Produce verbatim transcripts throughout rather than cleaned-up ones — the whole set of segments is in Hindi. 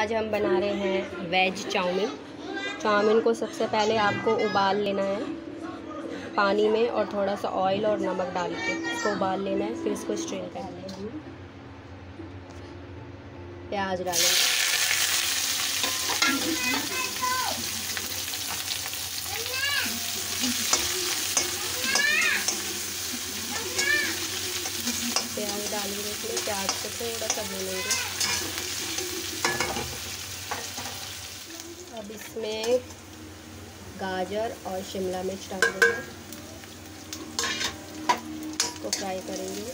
आज हम बना रहे हैं वेज चाउमीन। चाउमीन को सबसे पहले आपको उबाल लेना है पानी में और थोड़ा सा ऑयल और नमक डाल के इसको उबाल लेना है। फिर इसको स्ट्रेन कर लेंगे। प्याज डालेंगे, प्याज डालेंगे इसमें, प्याज को थोड़ा सा भूनेंगे। अब इसमें गाजर और शिमला मिर्च डाल देंगे, इसको फ्राई करेंगे।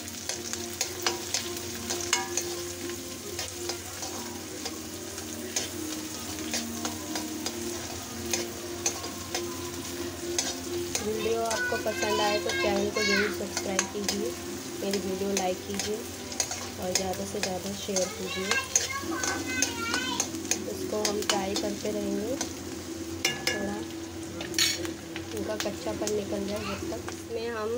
वीडियो आपको पसंद आए तो चैनल को जरूर सब्सक्राइब कीजिए, मेरी वीडियो लाइक कीजिए और ज़्यादा से ज़्यादा शेयर कीजिए। इसको हम फ्राई करते रहेंगे, थोड़ा इनका कच्चापन निकल जाए जब तक। इसमें हम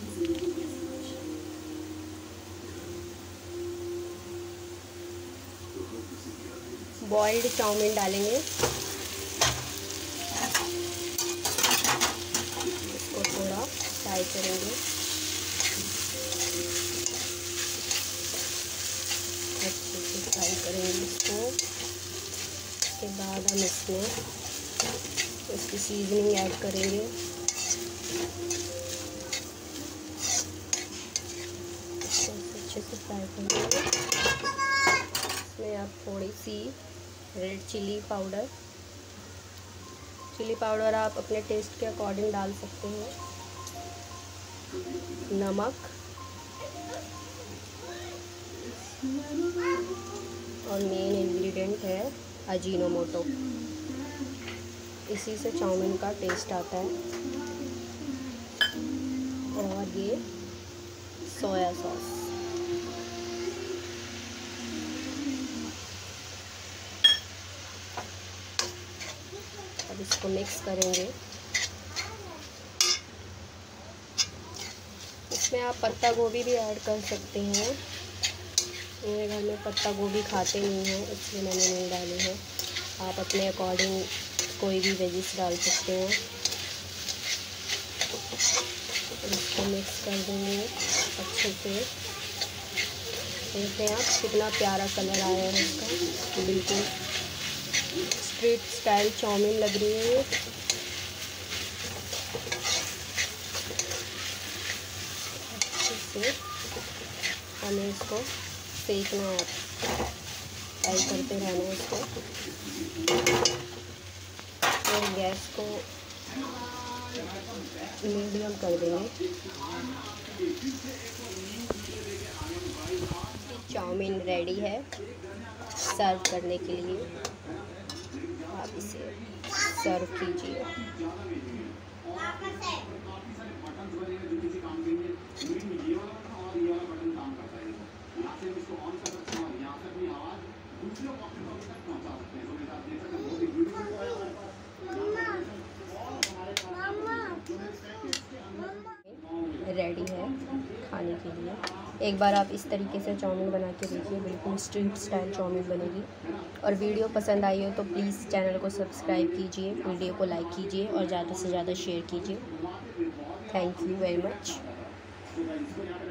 बॉइल्ड चाउमीन डालेंगे, इसको थोड़ा फ्राई करेंगे। अच्छे से फ्राई करेंगे इसको। उसके बाद हम इसमें इसकी सीजनिंग ऐड करेंगे। इसको अच्छे से फ्राई करेंगे। इसमें आप थोड़ी सी red chilli powder chilli powder आप अपने टेस्ट के अकॉर्डिंग डाल सकते हैं। नमक और मेन इंग्रेडिएंट है अजीनोमोटो, इसी से चाउमीन का टेस्ट आता है। और ये सोया सॉस, अब इसको मिक्स करेंगे। इसमें आप पत्ता गोभी भी ऐड कर सकते हैं, मेरे घर में पत्ता गोभी खाते नहीं हैं इसलिए मैंने नहीं डाली है। आप अपने अकॉर्डिंग कोई भी वेजिस डाल सकते हैं। इसको मिक्स कर देंगे अच्छे से। देखते हैं आप कितना प्यारा कलर आया है इसका, बिल्कुल स्ट्रीट स्टाइल चाउमीन लग रही है ये। अच्छे से हमें इसको सेकना है, फ्राई करते रहना है इसको। और गैस को मीडियम कर देंगे। चाउमीन रेडी है सर्व करने के लिए, आप इसे सर्व कीजिए। रेडी है खाने के लिए। एक बार आप इस तरीके से चाउमीन बना के देखिए, बिल्कुल स्ट्रीट स्टाइल चाउमीन बनेगी। और वीडियो पसंद आई हो तो प्लीज़ चैनल को सब्सक्राइब कीजिए, वीडियो को लाइक कीजिए और ज़्यादा से ज़्यादा शेयर कीजिए। Thank you very much.